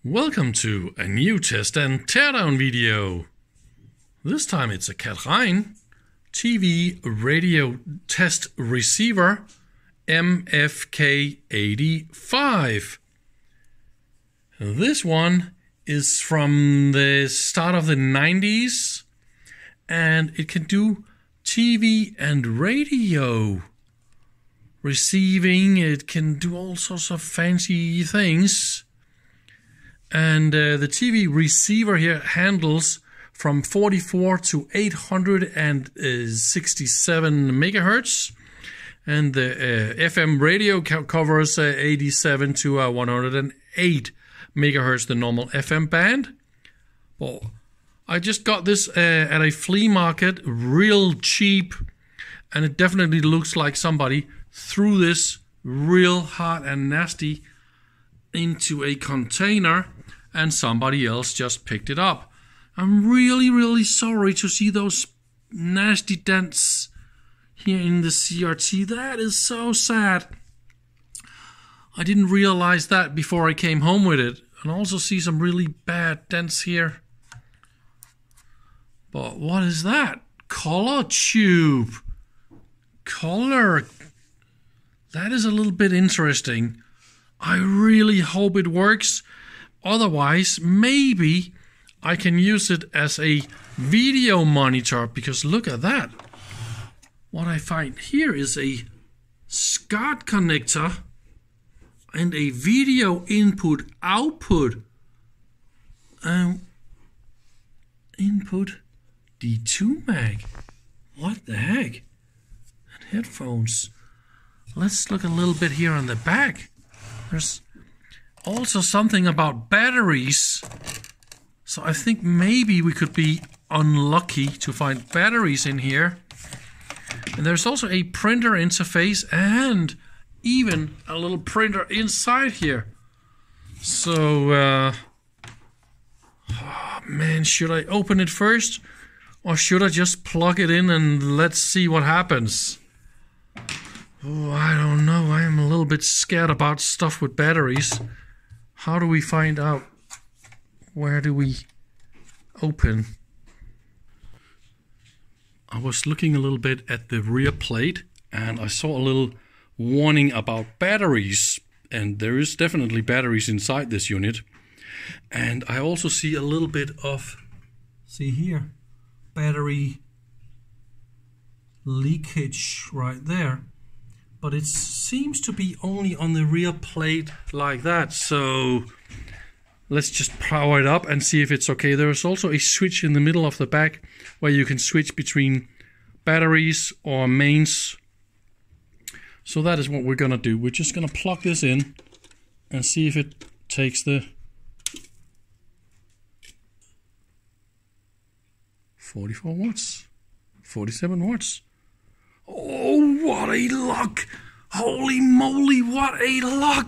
Welcome to a new test and teardown video. This time it's a Kathrein TV radio test receiver MFK 85. This one is from the start of the 90s and it can do TV and radio receiving. It can do all sorts of fancy things. And the TV receiver here handles from 44 to 867 megahertz. And the FM radio covers 87 to 108 megahertz, the normal FM band. Well, I just got this at a flea market, real cheap. And it definitely looks like somebody threw this real hot and nasty into a container and somebody else just picked it up. I'm really sorry to see those nasty dents here in the CRT. That is so sad. I didn't realize that before I came home with it. And also see some really bad dents here. But what is that? Color tube. Color. That is a little bit interesting. I really hope it works. Otherwise, maybe I can use it as a video monitor, because look at that. What I find here is a SCART connector and a video input output. Input D2 mag. What the heck? And headphones. Let's look a little bit here on the back. There's also something about batteries. So I think maybe we could be unlucky to find batteries in here. And there's also a printer interface and even a little printer inside here. So, oh man, should I open it first? Or should I just plug it in and let's see what happens? Oh, I don't know. I am a little bit scared about stuff with batteries. How do we find out? Where do we open? I was looking a little bit at the rear plate and I saw a little warning about batteries. And there is definitely batteries inside this unit. And I also see a little bit of, see here, battery leakage right there. But it seems to be only on the rear plate like that. So let's just power it up and see if it's okay. There's also a switch in the middle of the back where you can switch between batteries or mains. So that is what we're going to do. We're just going to plug this in and see if it takes the 44 watts, 47 watts. Oh, what a luck! Holy moly, what a luck!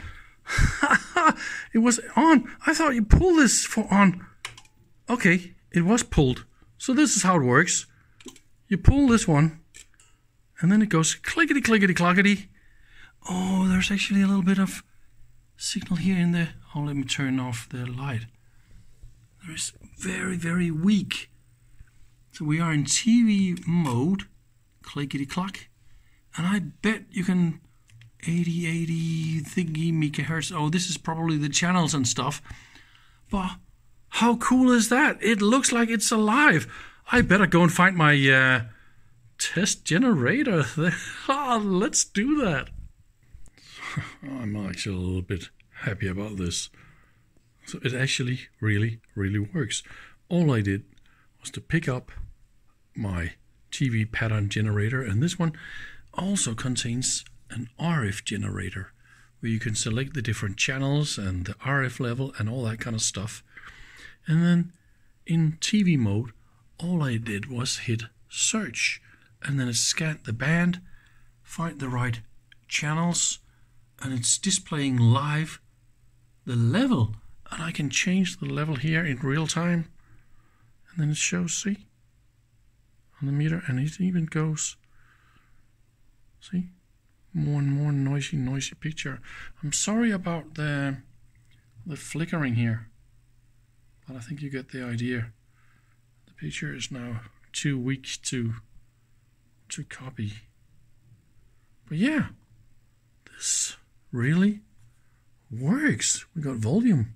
It was on. I thought you pulled this for on. Okay, it was pulled. So this is how it works. You pull this one, and then it goes clickety clickety clockety. Oh, there's actually a little bit of signal here in the. Oh, let me turn off the light. There is very weak. So we are in TV mode. Clickety clock, and I bet you can 80 thingy megahertz. Oh, this is probably the channels and stuff. But how cool is that? It looks like it's alive. I better go and find my test generator. Let's do that. I'm actually a little bit happy about this. So it actually really works. All I did was to pick up my TV pattern generator, and this one also contains an RF generator where you can select the different channels and the RF level and all that kind of stuff. And then in TV mode, all I did was hit search, and then it scanned the band, find the right channels, and it's displaying live the level, and I can change the level here in real time, and then it shows, see, on the meter, and it even goes, see, more and more noisy picture. I'm sorry about the the flickering here. But I think you get the idea. The picture is now too weak to copy. But yeah, this really works. We got volume.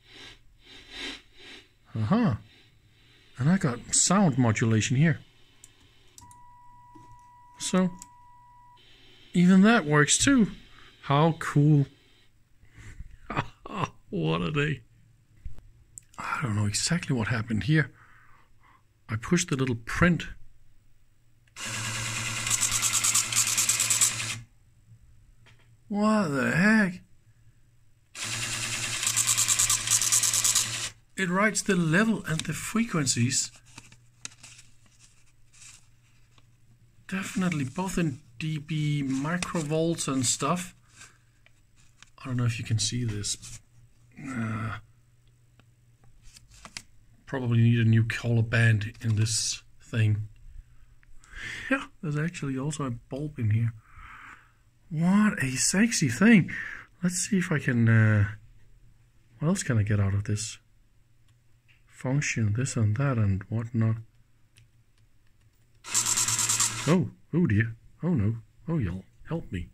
And I got sound modulation here. So even that works too. How cool. What a day. I don't know exactly what happened here. I pushed the little print. What the heck? It writes the level and the frequencies. Definitely both in dB microvolts and stuff. I don't know if you can see this. Probably need a new color band in this thing. Yeah, there's actually also a bulb in here. What a sexy thing. Let's see if I can... what else can I get out of this? Function, this and that and whatnot. Oh dear. Oh no. Oh, y'all, help me.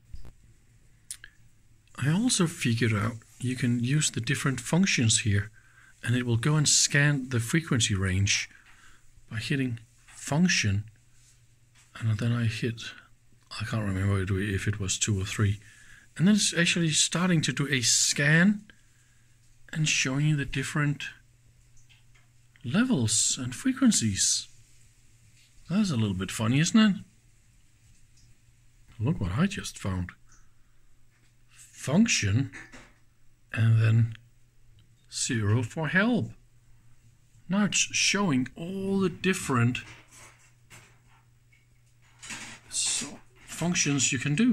I also figured out you can use the different functions here, and it will go and scan the frequency range by hitting function, and then I hit, I can't remember if it was 2 or 3, and then it's actually starting to do a scan and showing you the different levels and frequencies. That's a little bit funny, isn't it? Look what I just found. Function and then 0 for help. Now it's showing all the different functions you can do.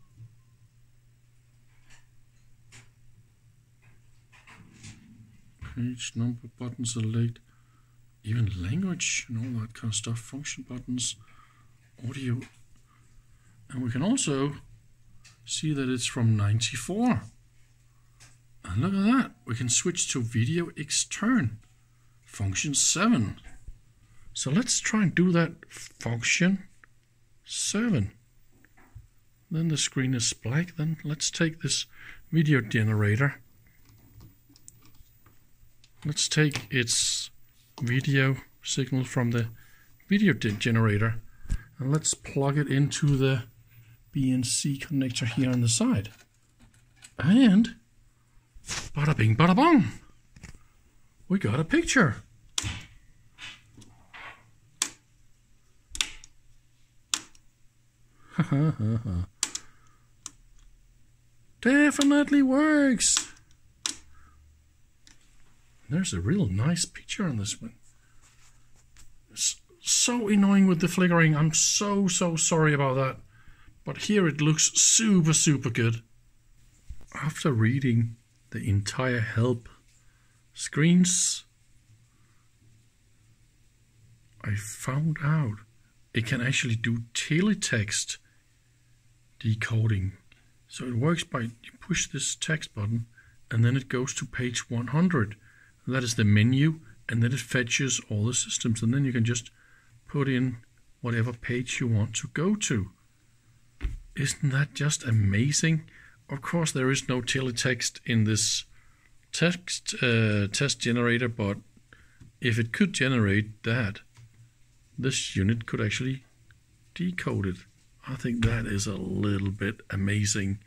Page, number, button, select, even language and all that kind of stuff. Function buttons, audio. And we can also see that it's from 94. And look at that. We can switch to video extern. Function 7. So let's try and do that. Function 7. Then the screen is black. Then let's take this video generator. Let's take its video signal from the video generator and let's plug it into the BNC connector here on the side. And bada bing bada bong, we got a picture. Definitely works. There's a real nice picture on this one. It's so annoying with the flickering. I'm so sorry about that. But here it looks super good. After reading the entire help screens, I found out it can actually do teletext decoding. So it works by, you push this text button and then it goes to page 100. That is the menu, and then it fetches all the systems, and then you can just put in whatever page you want to go to. Isn't that just amazing? Of course, there is no teletext in this test generator, but if it could generate that, this unit could actually decode it. I think that is a little bit amazing.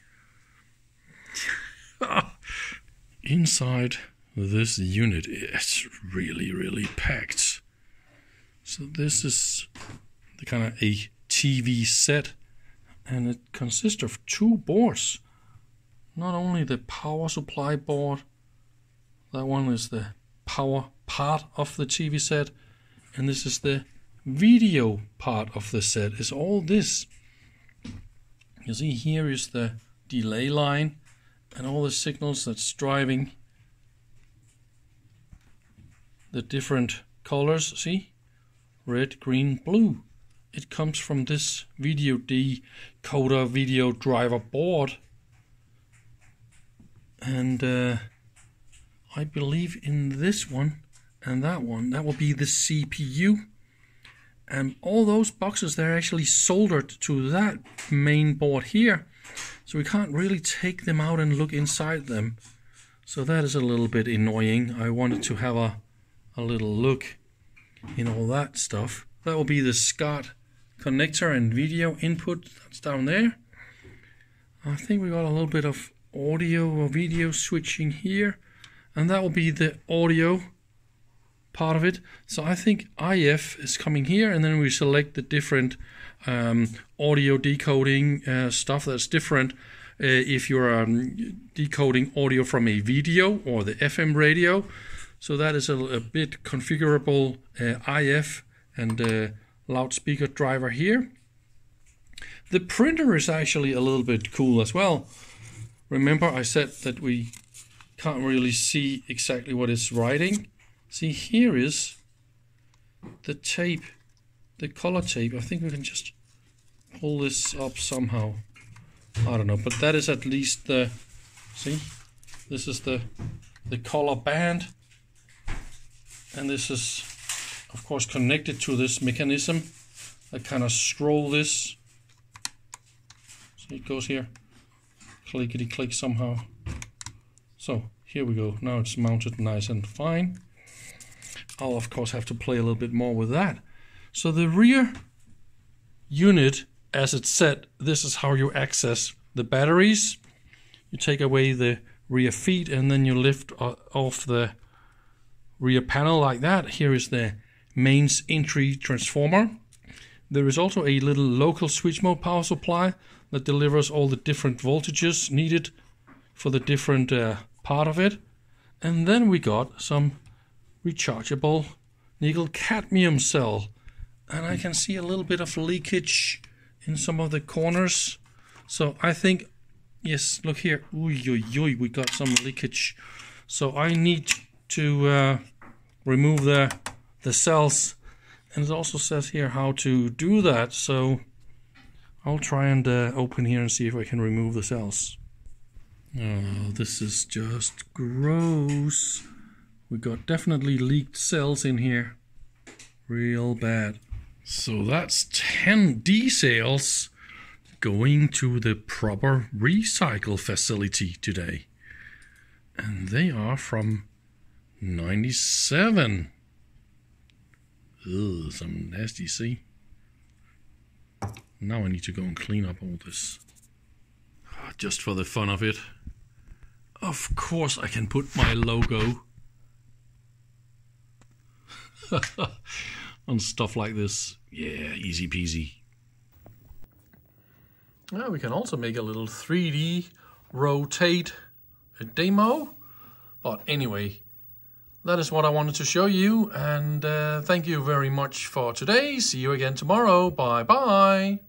Inside this unit is really packed. So this is the kind of a TV set, and it consists of 2 boards. Not only the power supply board, that one is the power part of the TV set, and this is the video part of the set. Is all this. You see here is the delay line and all the signals that's driving the different colors. See, red, green, blue. It comes from this video decoder video driver board, and I believe in this one and that one. That will be the CPU. And all those boxes, they're actually soldered to that main board here. So we can't really take them out and look inside them. So that is a little bit annoying. I wanted to have a little look in all that stuff. That will be the SCART connector and video input. That's down there. I think we got a little bit of audio or video switching here. And that will be the audio part of it. So I think IF is coming here, and then we select the different audio decoding stuff that's different. If you're decoding audio from a video or the FM radio, so that is a bit configurable IF and loudspeaker driver here. The printer is actually a little bit cool as well. Remember I said that we can't really see exactly what it's writing. See, here is the tape, the color tape. I think we can just pull this up somehow. I don't know, but that is at least the, see, this is the color band. And this is, of course, connected to this mechanism. I kind of scroll this. See, it goes here. Clickety click somehow. So here we go. Now it's mounted nice and fine. I'll of course have to play a little bit more with that. So the rear unit, as it said, this is how you access the batteries. You take away the rear feet and then you lift off the rear panel like that. Here is the mains entry transformer. There is also a little local switch mode power supply that delivers all the different voltages needed for the different part of it. And then we got some rechargeable nickel cadmium cell, and I can see a little bit of leakage in some of the corners. So I think, yes, look here, we got some leakage. So I need to remove the cells, and it also says here how to do that. So I'll try and open here and see if I can remove the cells. Oh, this is just gross. We got definitely leaked cells in here. Real bad. So that's 10 D cells going to the proper recycle facility today. And they are from 97. Ugh, some nasty, see? Now I need to go and clean up all this. Just for the fun of it. Of course I can put my logo on stuff like this. Yeah, easy peasy. Well, we can also make a little 3D rotate demo. But anyway, that is what I wanted to show you. And thank you very much for today. See you again tomorrow. Bye bye.